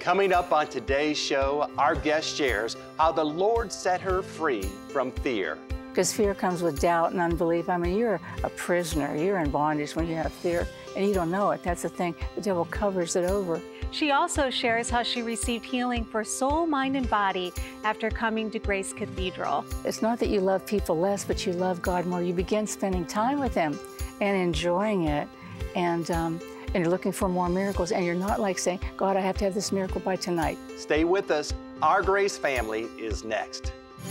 Coming up on today's show, our guest shares how the Lord set her free from fear. Because fear comes with doubt and unbelief. I mean, you're a prisoner. You're in bondage when you have fear, and you don't know it. That's the thing. The devil covers it over. She also shares how she received healing for soul, mind, and body after coming to Grace Cathedral. It's not that you love people less, but you love God more. You begin spending time with Him and enjoying it, and you're looking for more miracles, and you're not like saying, God, I have to have this miracle by tonight. Stay with us. Our Grace family is next.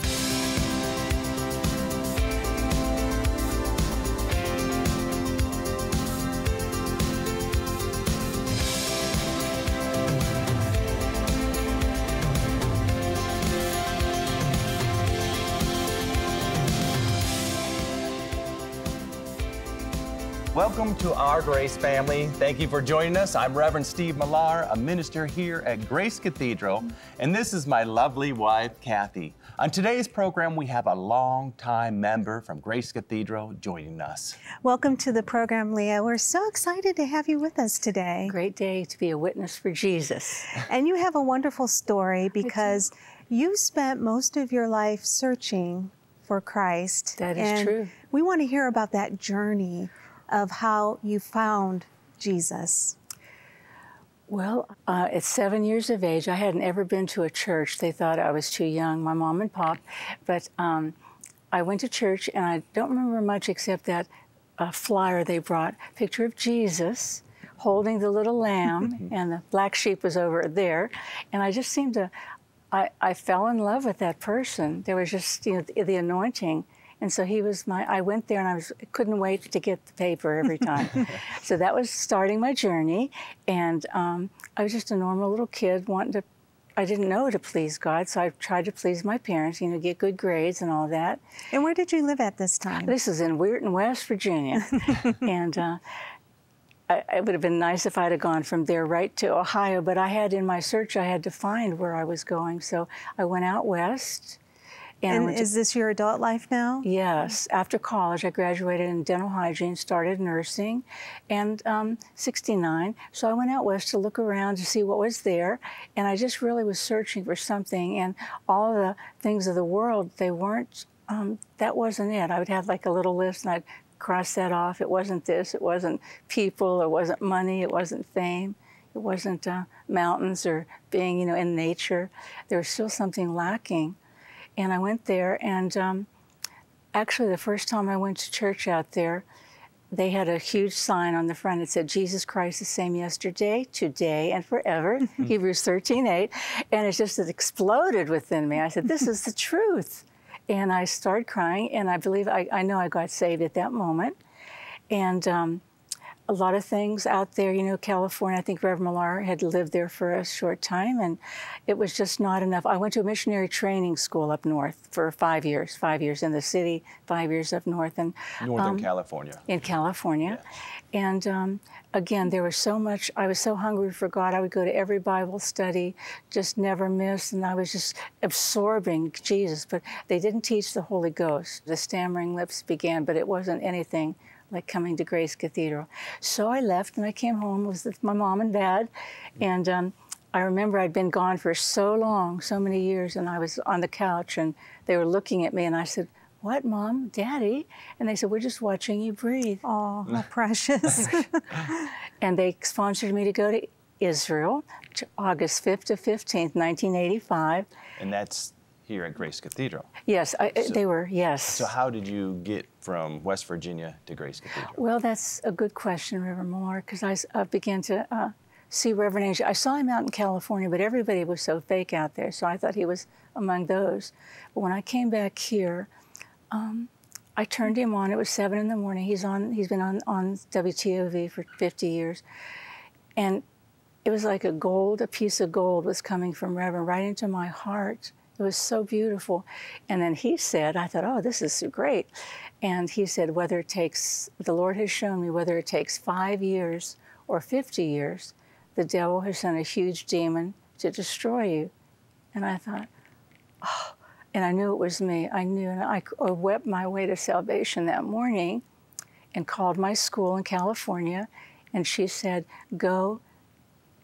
Welcome to Our Grace family. Thank you for joining us. I'm Reverend Steve Millar, a minister here at Grace Cathedral, and this is my lovely wife, Kathy. On today's program, we have a longtime member from Grace Cathedral joining us. Welcome to the program, Leah. We're so excited to have you with us today. Great day to be a witness for Jesus. And you have a wonderful story because you spent most of your life searching for Christ. That is true. We want to hear about that journey of how you found Jesus. Well, at 7 years of age, I hadn't ever been to a church. They thought I was too young, my mom and pop. But I went to church, and I don't remember much except that flyer they brought, picture of Jesus holding the little lamb, and the black sheep was over there. And I just seemed to, I fell in love with that person. There was just, you know, the anointing. And so he was I went there, and I couldn't wait to get the paper every time. So that was starting my journey. And I was just a normal little kid I didn't know to please God, so I tried to please my parents, you know, get good grades and all that. And where did you live at this time? This is in Weirton, West Virginia. And it would have been nice if I'd have gone from there right to Ohio, but in my search, I had to find where I was going. So I went out west. And is this your adult life now? Yes. After college, I graduated in dental hygiene, started nursing, and 69. So I went out west to look around to see what was there, and I just really was searching for something. And all the things of the world, they weren't, that wasn't it. I would have like a little list, and I'd cross that off. It wasn't this, it wasn't people, it wasn't money, it wasn't fame. It wasn't mountains or being, you know, in nature. There was still something lacking. And I went there, and actually the first time I went to church out there, they had a huge sign on the front. It said, Jesus Christ the same yesterday, today, and forever, Hebrews 13:8. And it exploded within me. I said, this is the truth. And I started crying, and I believe, I know I got saved at that moment. And a lot of things out there, you know, California, I think Reverend Millar had lived there for a short time, and it was just not enough. I went to a missionary training school up north for 5 years in the city, 5 years up north. And Northern California. In California. Yes. And again, there was so much, I was so hungry for God. I would go to every Bible study, just never miss, and I was just absorbing Jesus. But they didn't teach the Holy Ghost. The stammering lips began, but it wasn't anything like coming to Grace Cathedral. So I left, and I came home with my mom and dad, and I remember I'd been gone for so long, so many years, and I was on the couch, and they were looking at me, and I said, what, Mom, Daddy? And they said, we're just watching you breathe. Oh, how precious. And they sponsored me to go to Israel, August 5th to 15th, 1985. And that's here at Grace Cathedral. Yes, they were, yes. So how did you get from West Virginia to Grace Cathedral? Well, that's a good question, Reverend Millar, because I began to see Reverend Angel. I saw him out in California, but everybody was so fake out there, so I thought he was among those. But when I came back here, I turned him on. It was 7 in the morning. He's been on WTOV for 50 years. And it was like a piece of gold was coming from Reverend right into my heart. It was so beautiful. And then he said, I thought, oh, this is so great. And he said, the Lord has shown me whether it takes 5 years or 50 years, the devil has sent a huge demon to destroy you. And I thought, oh, and I knew it was me. I knew, and I wept my way to salvation that morning and called my school in California. And she said, go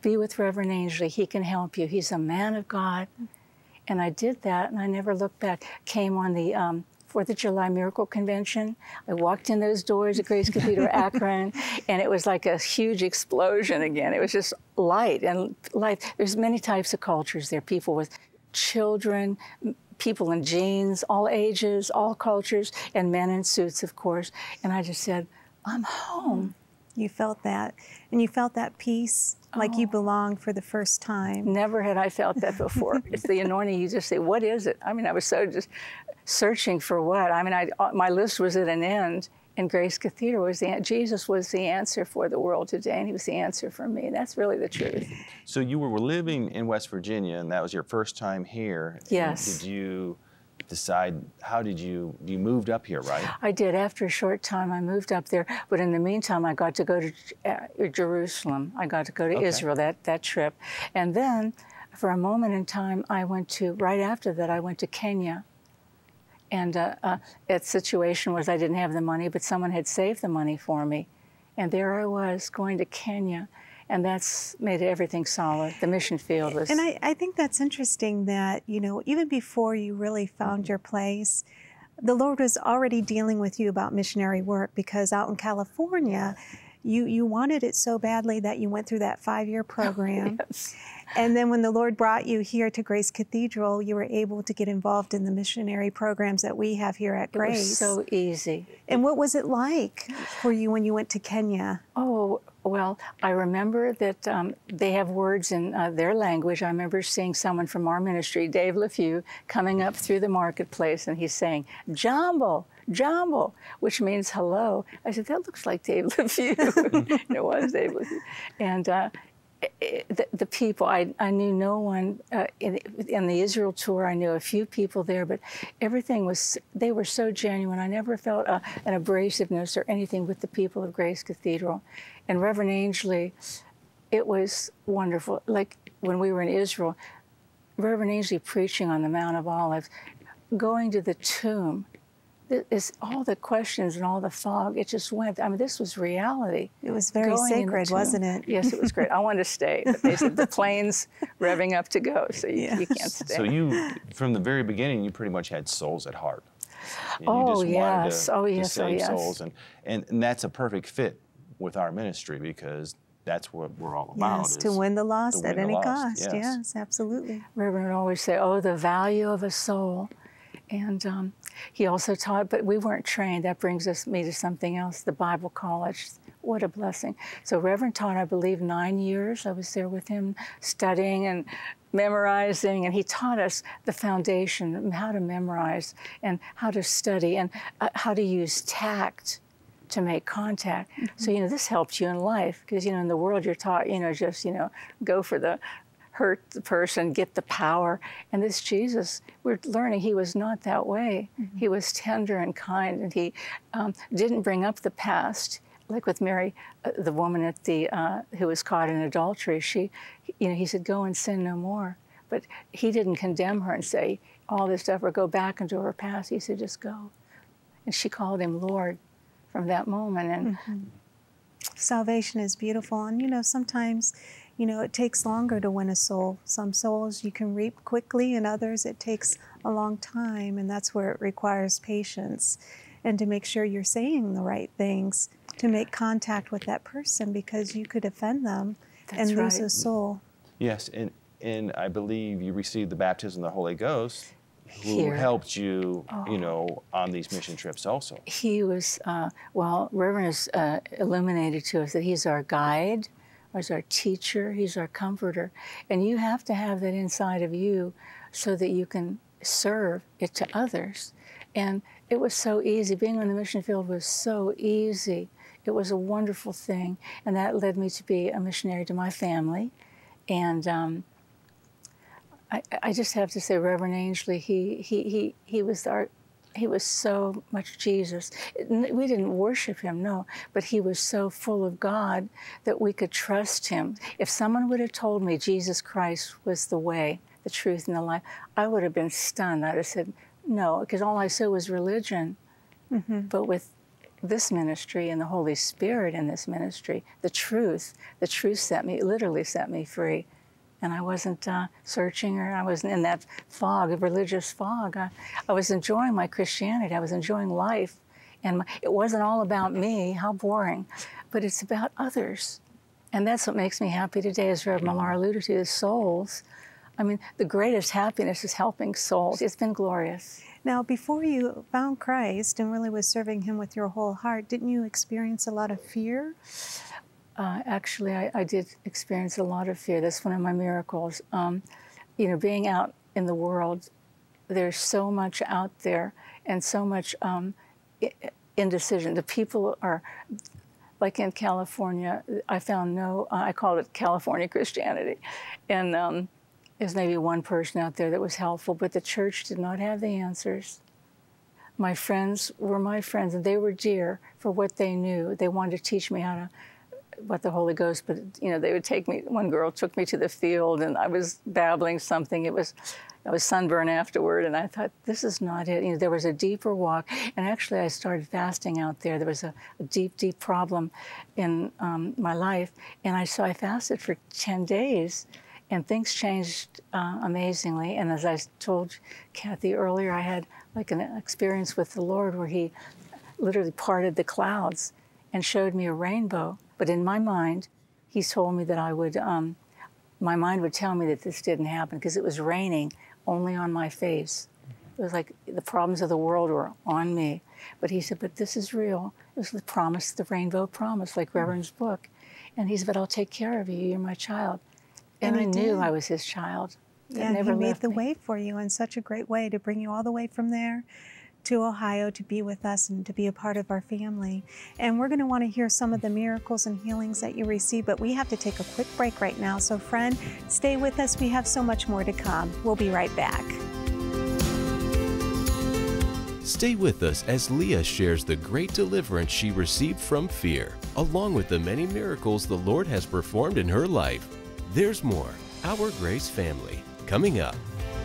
be with Reverend Ainsley. He can help you. He's a man of God. And I did that, and I never looked back. Came on the 4th of July Miracle Convention. I walked in those doors at Grace Cathedral, Akron, and it was like a huge explosion again. It was just light and life. There's many types of cultures there. People with children, people in jeans, all ages, all cultures, and men in suits, of course. And I just said, I'm home. You felt that, and you felt that peace, like you belonged for the first time. Never had I felt that before. It's the anointing. You just say, what is it? I mean, I was so just searching for what. I mean, my list was at an end, and Grace Cathedral was Jesus was the answer for the world today, and he was the answer for me. That's really the truth. So you were living in West Virginia, and that was your first time here. Yes. And did you decide, you moved up here, right? I did. After a short time, I moved up there. But in the meantime, I got to go to Jerusalem. I got to go to Israel, that trip. And then, for a moment in time, right after that, I went to Kenya. And its situation was I didn't have the money, but someone had saved the money for me. And there I was, going to Kenya. And that's made everything solid. The mission field was... And I think that's interesting that, you know, even before you really found your place, the Lord was already dealing with you about missionary work, because out in California, you wanted it so badly that you went through that 5-year program. Yes. And then when the Lord brought you here to Grace Cathedral, you were able to get involved in the missionary programs that we have here at Grace. It was so easy. And what was it like for you when you went to Kenya? Oh, well, I remember that they have words in their language. I remember seeing someone from our ministry, Dave LeFew, coming up through the marketplace, and he's saying, Jambo, Jambo, which means hello. I said, that looks like Dave LeFew. It was Dave LeFew. And the people, I knew no one. In the Israel tour, I knew a few people there, but everything was, they were so genuine. I never felt an abrasiveness or anything with the people of Grace Cathedral. And Reverend Ainsley, it was wonderful. Like when we were in Israel, Reverend Ainsley preaching on the Mount of Olives, going to the tomb, all the questions and all the fog, it just went. I mean, this was reality. It was very sacred, wasn't it? Yes, it was great. I wanted to stay, but they said the plane's revving up to go, so you can't stay. So you, from the very beginning, you pretty much had souls at heart. And oh, you just wanted to save yes. souls, and that's a perfect fit with our ministry, because that's what we're all about. Yes, to win the lost at any cost. Yes. Yes, absolutely. Reverend would always say, oh, the value of a soul. And he also taught, but we weren't trained. That brings me to something else, the Bible college. What a blessing. So Reverend taught, I believe, 9 years. I was there with him studying and memorizing, and he taught us the foundation, how to memorize and how to study and how to use tact to make contact. So, you know, this helps you in life, because, you know, in the world you're taught, you know, just, you know, go for the hurt the person, get the power. And this Jesus, we're learning he was not that way. He was tender and kind, and he didn't bring up the past. Like with Mary, the woman at the who was caught in adultery, he said, go and sin no more. But he didn't condemn her and say all this stuff or go back into her past. He said, just go. And she called him Lord from that moment. And salvation is beautiful. And, you know, sometimes, you know, it takes longer to win a soul. Some souls you can reap quickly, and others it takes a long time. And that's where it requires patience and to make sure you're saying the right things, to make contact with that person, because you could offend them and lose a soul. Yes, and I believe you received the baptism of the Holy Ghost, who helped you, you know, on these mission trips also. He was, well, Reverend has illuminated to us that he's our guide, he's our teacher, he's our comforter. And you have to have that inside of you so that you can serve it to others. And it was so easy. Being on the mission field was so easy. It was a wonderful thing. And that led me to be a missionary to my family. And I just have to say, Reverend Ainsley, he was so much Jesus. We didn't worship him, no, but he was so full of God that we could trust him. If someone would have told me Jesus Christ was the way, the truth, and the life, I would have been stunned. I'd have said, no, because all I saw was religion. But with this ministry and the Holy Spirit in this ministry, the truth literally set me free. And I wasn't searching, or I wasn't in that fog, a religious fog. I was enjoying my Christianity. I was enjoying life. And it wasn't all about me, how boring, but it's about others. And that's what makes me happy today, as Rev Millar alluded to, is souls. I mean, the greatest happiness is helping souls. It's been glorious. Now, before you found Christ and really was serving Him with your whole heart, didn't you experience a lot of fear? Actually, I did experience a lot of fear. That's one of my miracles. You know, being out in the world, there's so much out there and so much indecision. The people are, like in California, I found I called it California Christianity. And there's maybe one person out there that was helpful, but the church did not have the answers. My friends were my friends, and they were dear for what they knew. They wanted to teach me what the Holy Ghost, but you know, they would take me, one girl took me to the field and I was babbling something. I was sunburned afterward, and I thought, this is not it. You know, there was a deeper walk, and actually I started fasting out there. There was a deep, deep problem in my life, and I fasted for 10 days, and things changed amazingly. And as I told Kathy earlier, I had like an experience with the Lord where He literally parted the clouds and showed me a rainbow. But in my mind, He told me that I would, my mind would tell me that this didn't happen because it was raining only on my face. It was like the problems of the world were on me. But He said, but this is real. It was the promise, the rainbow promise, like Reverend's book. And He said, but I'll take care of you. You're my child. And I knew I was His child. Yeah, He made the way for you in such a great way to bring you all the way from there to Ohio to be with us and to be a part of our family. And we're going to want to hear some of the miracles and healings that you received, but we have to take a quick break right now. So friend, stay with us. We have so much more to come. We'll be right back. Stay with us as Leah shares the great deliverance she received from fear, along with the many miracles the Lord has performed in her life. There's more, Our Grace Family, coming up.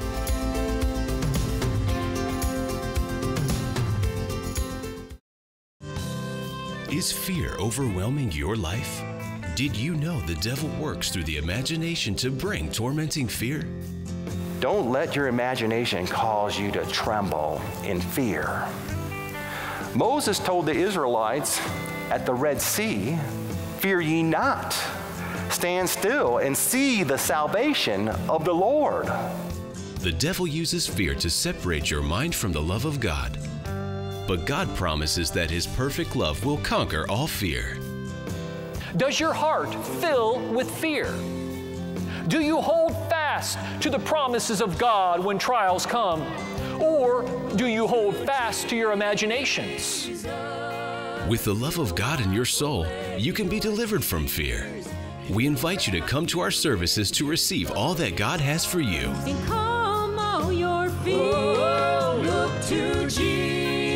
Is fear overwhelming your life? Did you know the devil works through the imagination to bring tormenting fear? Don't let your imagination cause you to tremble in fear. Moses told the Israelites at the Red Sea, "Fear ye not. Stand still and see the salvation of the Lord." The devil uses fear to separate your mind from the love of God. But God promises that His perfect love will conquer all fear. Does your heart fill with fear? Do you hold fast to the promises of God when trials come? Or do you hold fast to your imaginations? With the love of God in your soul, you can be delivered from fear. We invite you to come to our services to receive all that God has for you. And calm all your fears. Look to Jesus.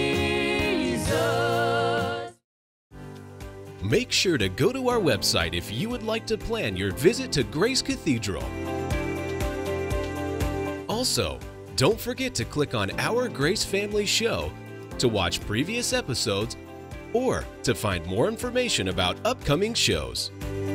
Make sure to go to our website if you would like to plan your visit to Grace Cathedral. Also, don't forget to click on Our Grace Family Show to watch previous episodes or to find more information about upcoming shows.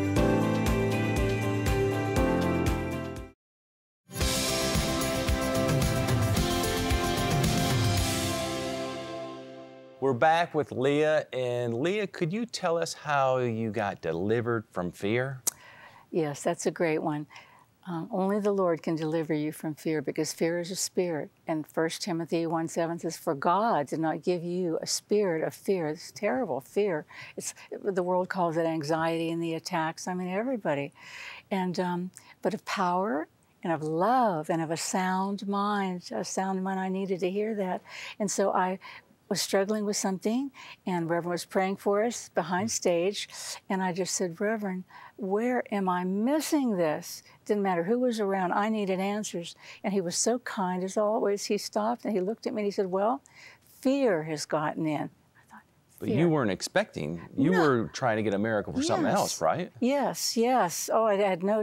We're back with Leah, and Leah, could you tell us how you got delivered from fear? Yes, that's a great one. Only the Lord can deliver you from fear, because fear is a spirit. And 1 Timothy 1:7 says, "For God did not give you a spirit of fear." It's terrible fear. The world calls it anxiety and the attacks. I mean, everybody. And but of power and of love and of a sound mind. A sound mind. I needed to hear that, and so I was struggling with something, and Reverend was praying for us behind stage, and I just said, "Reverend, where am I missing this?" Didn't matter who was around, I needed answers. And he was so kind as always. He stopped and he looked at me and he said, "Well, fear has gotten in." I thought, but you weren't expecting, you were trying to get a miracle for something else, right? Yes, yes. Oh, I had no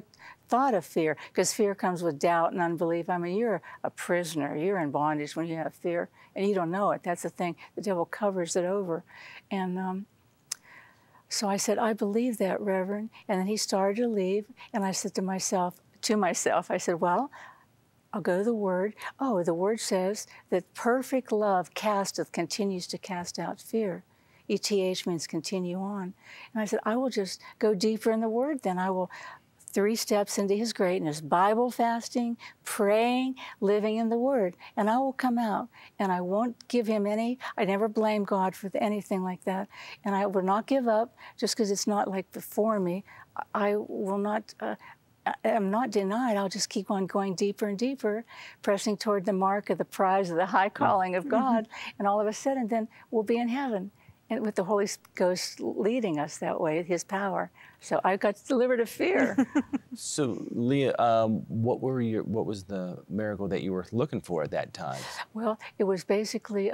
thought of fear, because fear comes with doubt and unbelief. I mean, you're a prisoner. You're in bondage when you have fear, and you don't know it. That's the thing. The devil covers it over. And so I said, I believe that, Reverend. And then he started to leave, and I said to myself, I said, well, I'll go to the Word. Oh, the Word says that perfect love continues to cast out fear. ETH means continue on. And I said, I will just go deeper in the Word then. I will 3 steps into His greatness: Bible fasting, praying, living in the Word. And I will come out, and I won't give Him I never blame God for anything like that. And I will not give up just because it's not like before me. I will not, I'm not denied. I'll just keep on going deeper and deeper, pressing toward the mark of the prize of the high calling of God. And all of a sudden, then we'll be in heaven. And with the Holy Ghost leading us that way, His power. So I got delivered of fear. So, Leah, what was the miracle that you were looking for at that time? Well, it was basically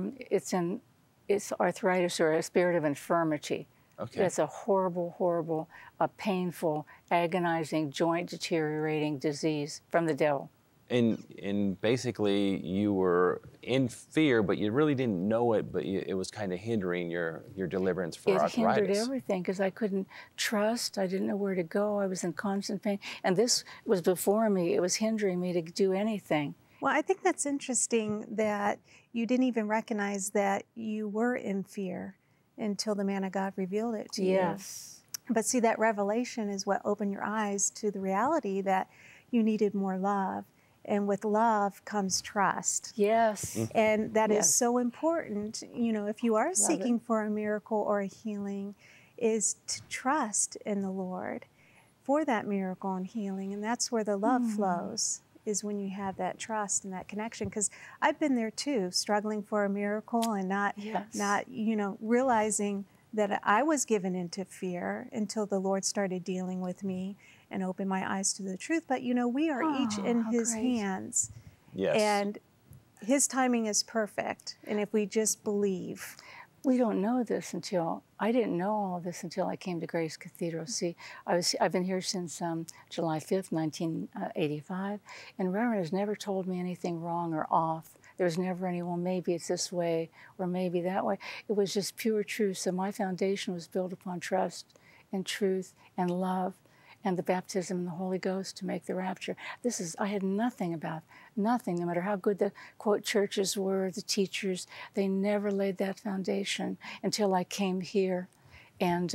it's arthritis, or a spirit of infirmity. Okay. It's a horrible, horrible, painful, agonizing, joint deteriorating disease from the devil. And basically, you were in fear, but you really didn't know it, but it was kind of hindering your deliverance for arthritis. It hindered everything, because I couldn't trust. I didn't know where to go. I was in constant pain. And this was before me. It was hindering me to do anything. Well, I think that's interesting that you didn't even recognize that you were in fear until the man of God revealed it to you. Yes. But see, that revelation is what opened your eyes to the reality that you needed more love. And with love comes trust. Yes. And that is so important, you know, if you are seeking for a miracle or a healing, is to trust in the Lord for that miracle and healing. And that's where the love flows, is when you have that trust and that connection. Because I've been there too, struggling for a miracle and not, you know, realizing that I was given into fear until the Lord started dealing with me and opened my eyes to the truth. But, you know, we are each in His hands. Yes. And His timing is perfect. And if we just believe. We don't know this I didn't know all this until I came to Grace Cathedral. See, I've been here since July 5th, 1985, and Reverend has never told me anything wrong or off. There was never any, well, maybe it's this way or maybe that way. It was just pure truth. So my foundation was built upon trust and truth and love and the baptism in the Holy Ghost to make the rapture. I had nothing, no matter how good the, quote, churches were, the teachers, they never laid that foundation until I came here. And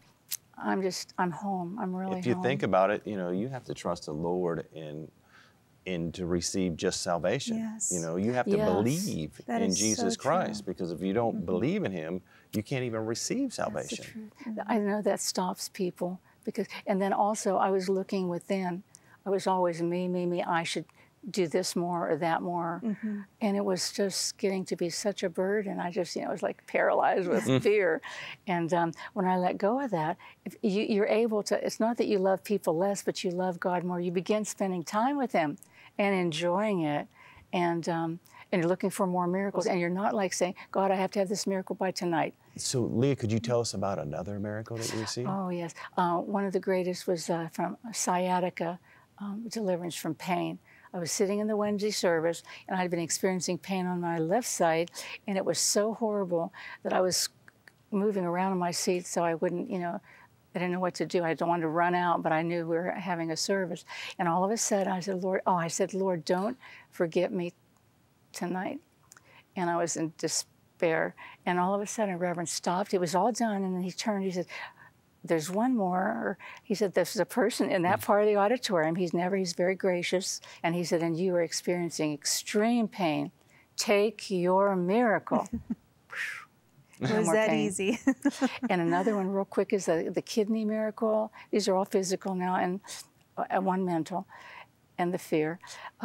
I'm home, I'm really home. If you think about it, you know, you have to trust the Lord and to receive just salvation. Yes. You know, you have to believe in Jesus so Christ, because if you don't believe in Him, you can't even receive salvation. That's the truth. I know that stops people. And then also I was looking within. I was always me. I should do this more or that more. And it was just getting to be such a burden. I just, you know, was like paralyzed with fear. And when I let go of that, you're able to, it's not that you love people less, but you love God more. You begin spending time with Him and enjoying it. And you're looking for more miracles. And you're not like saying, God, I have to have this miracle by tonight. So, Leah, could you tell us about another miracle that you received? Oh, yes. One of the greatest was from sciatica, deliverance from pain. I was sitting in the Wednesday service, and I'd been experiencing pain on my left side, and it was so horrible that I was moving around in my seat so I wouldn't, you know, I didn't know what to do. I don't want to run out, but I knew we were having a service. And all of a sudden, I said, Lord, don't forget me tonight. And I was in despair. And all of a sudden, Reverend stopped. It was all done, and then he turned. He said, there's one more. He said, there's a person in that part of the auditorium. He's very gracious. And he said, and you are experiencing extreme pain. Take your miracle. It was that easy. And another one real quick is the kidney miracle. These are all physical now, and one mental, and the fear.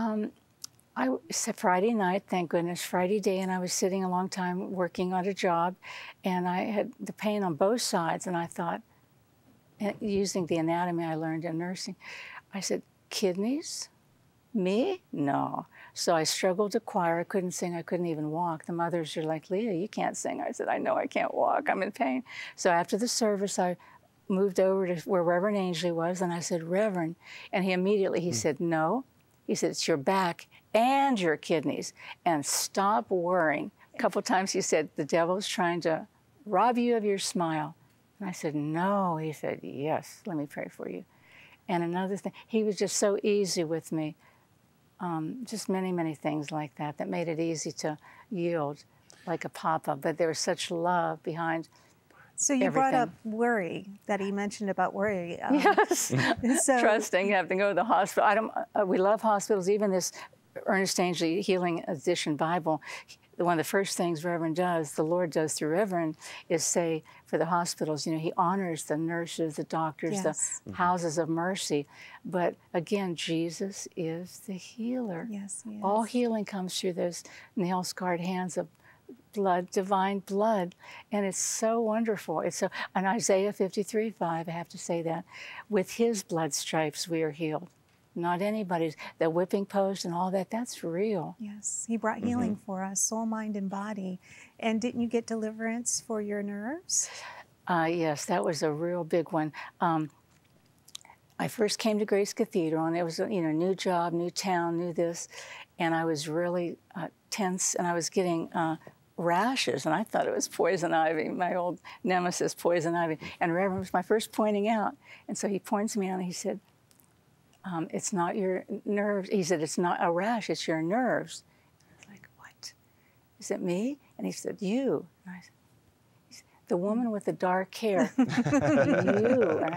I said Friday night, thank goodness, Friday day, and I was sitting a long time working on a job, and I had the pain on both sides, and I thought, using the anatomy I learned in nursing, I said, kidneys? Me? No. So I struggled to choir. I couldn't sing. I couldn't even walk. The mothers are like, Leah, you can't sing. I said, I know I can't walk. I'm in pain. So after the service, I moved over to where Reverend Ainsley was, and I said, Reverend, and he immediately, said, no. He said, it's your back and your kidneys, and stop worrying. A couple times he said, the devil's trying to rob you of your smile. And I said, no. He said, yes, let me pray for you. And another thing, he was just so easy with me. Just many, many things like that that made it easy to yield like a papa, but there was such love behind So you everything. brought up worry, that he mentioned about worry. Yes, so, trusting, having to go to the hospital. We love hospitals, even this Ernest Ainsley Healing Edition Bible. One of the first things Reverend does, the Lord does through Reverend, is say for the hospitals, you know, he honors the nurses, the doctors, Yes. the houses of mercy. But again, Jesus is the healer. Yes, he is. All healing comes through those nail-scarred hands of blood, divine blood, and it's so wonderful. It's so, in Isaiah 53:5, I have to say that, with his blood stripes we are healed. Not anybody's. The whipping post and all that, that's real. Yes, he brought healing for us, soul, mind, and body. And didn't you get deliverance for your nerves? Yes, that was a real big one. I first came to Grace Cathedral, and it was a new job, new town, new this, and I was really tense, and I was getting rashes, and I thought it was poison ivy, my old nemesis, poison ivy. And Reverend was my first pointing out, and so he points me out, and he said, it's not your nerves. He said, it's not a rash, it's your nerves. I was like, what? Is it me? And he said, you. And I said, the woman with the dark hair. You. And,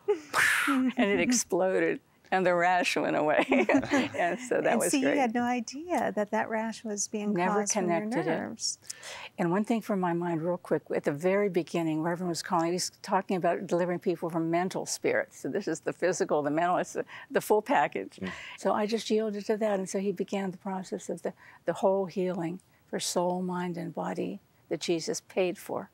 and it exploded, and the rash went away. And so that was great. great. You had no idea that that rash was being caused from your nerves. And one thing from my mind real quick, at the very beginning, Reverend was calling, he's talking about delivering people from mental spirits. So this is the physical, the mental, it's the full package. So I just yielded to that, and so he began the process of the whole healing for soul, mind, and body that Jesus paid for.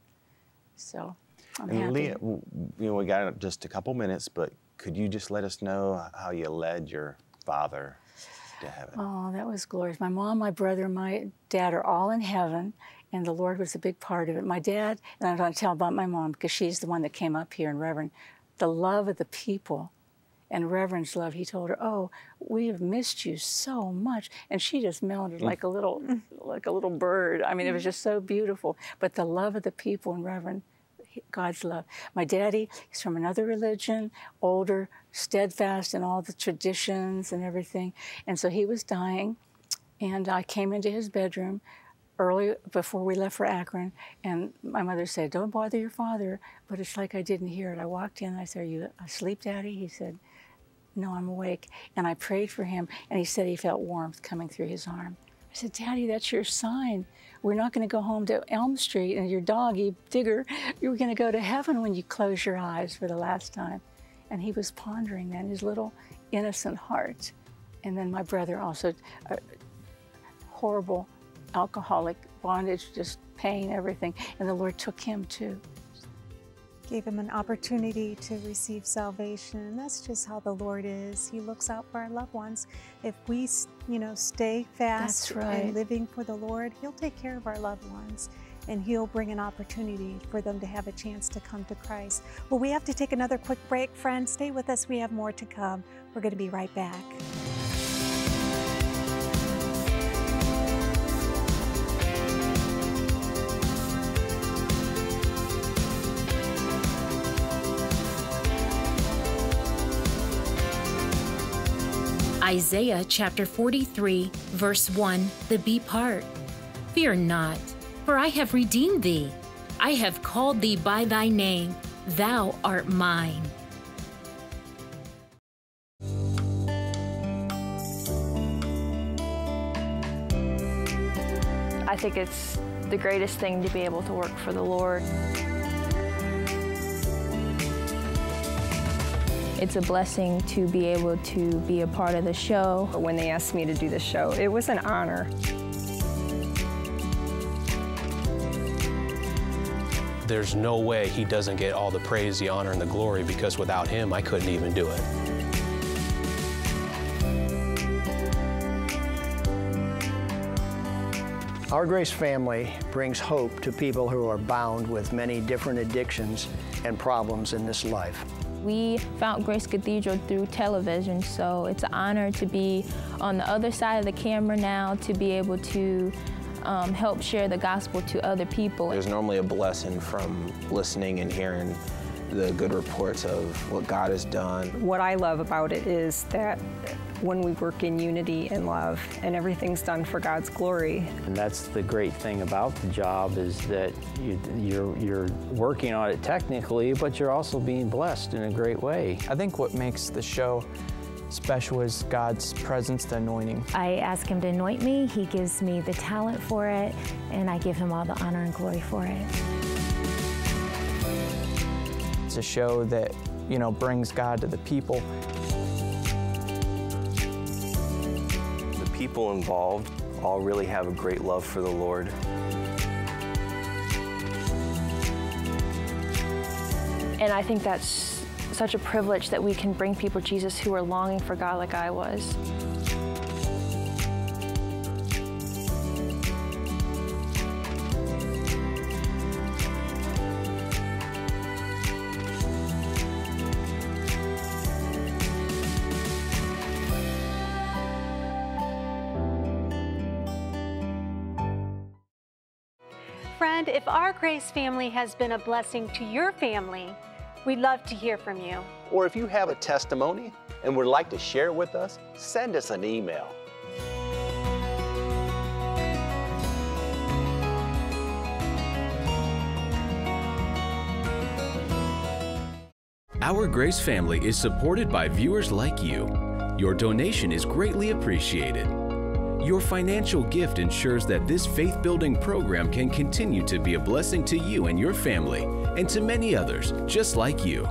So I'm happy. Leah, we got just a couple minutes, but could you just let us know how you led your father to heaven? Oh, that was glorious. My mom, my brother, my dad are all in heaven, and the Lord was a big part of it. My dad, and I'm going to tell about my mom because she's the one that came up here, and Reverend, the love of the people and Reverend's love, he told her, oh, we have missed you so much. And she just melted like a little bird. I mean, it was just so beautiful. But the love of the people and Reverend, God's love. My daddy, he's from another religion, older, steadfast in all the traditions and everything. And so he was dying, and I came into his bedroom early before we left for Akron, and my mother said, don't bother your father, but it's like I didn't hear it. I walked in, I said, are you asleep, Daddy? He said, no, I'm awake. And I prayed for him, and he said he felt warmth coming through his arm. I said, Daddy, that's your sign. We're not going to go home to Elm Street and your doggy Digger. You're going to go to heaven when you close your eyes for the last time. And he was pondering that in his little innocent heart. And then my brother also, horrible alcoholic bondage, just pain, everything. And the Lord took him too. Gave him an opportunity to receive salvation. And that's just how the Lord is. He looks out for our loved ones. If we, stay fast and living for the Lord, He'll take care of our loved ones. And He'll bring an opportunity for them to have a chance to come to Christ. Well, we have to take another quick break, friends. Stay with us. We have more to come. We're going to be right back. Isaiah chapter 43, verse 1, the B part. Fear not, for I have redeemed thee. I have called thee by thy name. Thou art mine. I think it's the greatest thing to be able to work for the Lord. It's a blessing to be able to be a part of the show. When they asked me to do the show, it was an honor. There's no way he doesn't get all the praise, the honor, and the glory, because without him, I couldn't even do it. Our Grace family brings hope to people who are bound with many different addictions and problems in this life. We found Grace Cathedral through television, so it's an honor to be on the other side of the camera now, to be able to help share the gospel to other people. There's normally a blessing from listening and hearing the good reports of what God has done. What I love about it is that when we work in unity and love, and everything's done for God's glory. And that's the great thing about the job, is that you're working on it technically, but you're also being blessed in a great way. I think what makes the show special is God's presence, the anointing. I ask Him to anoint me, He gives me the talent for it, and I give Him all the honor and glory for it. It's a show that, brings God to the people. The people involved all really have a great love for the Lord. And I think that's such a privilege that we can bring people Jesus who are longing for God like I was. Friend, if our Grace family has been a blessing to your family, we'd love to hear from you. Or if you have a testimony and would like to share it with us, send us an email. Our Grace family is supported by viewers like you. Your donation is greatly appreciated. Your financial gift ensures that this faith-building program can continue to be a blessing to you and your family, and to many others just like you.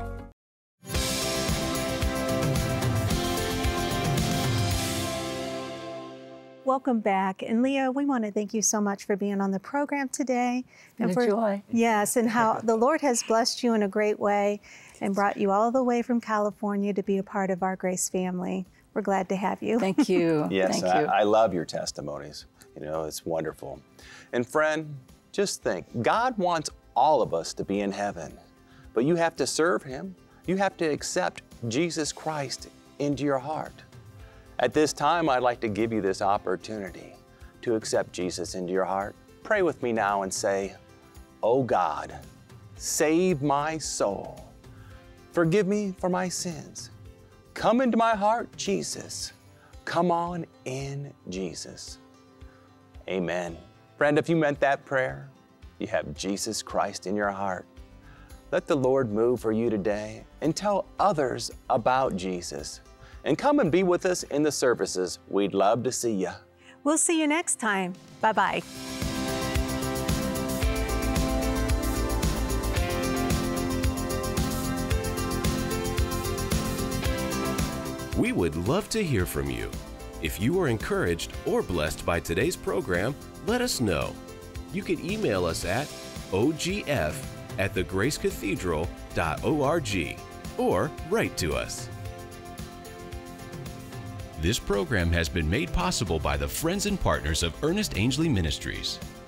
Welcome back. And Leah, we want to thank you so much for being on the program today. And for joy. Yes, and how the Lord has blessed you in a great way and brought you all the way from California to be a part of our Grace family. We're glad to have you. Thank you. Yes, Thank you. I love your testimonies. It's wonderful. And friend, just think, God wants all of us to be in heaven, but you have to serve Him. You have to accept Jesus Christ into your heart. At this time, I'd like to give you this opportunity to accept Jesus into your heart. Pray with me now and say, "Oh God, save my soul. Forgive me for my sins. Come into my heart, Jesus. Come on in, Jesus." Amen. Friend, if you meant that prayer, you have Jesus Christ in your heart. Let the Lord move for you today and tell others about Jesus. And come and be with us in the services. We'd love to see you. We'll see you next time. Bye-bye. We would love to hear from you. If you were encouraged or blessed by today's program, let us know. You can email us at ogf@thegracecathedral.org or write to us. This program has been made possible by the friends and partners of Ernest Angley Ministries.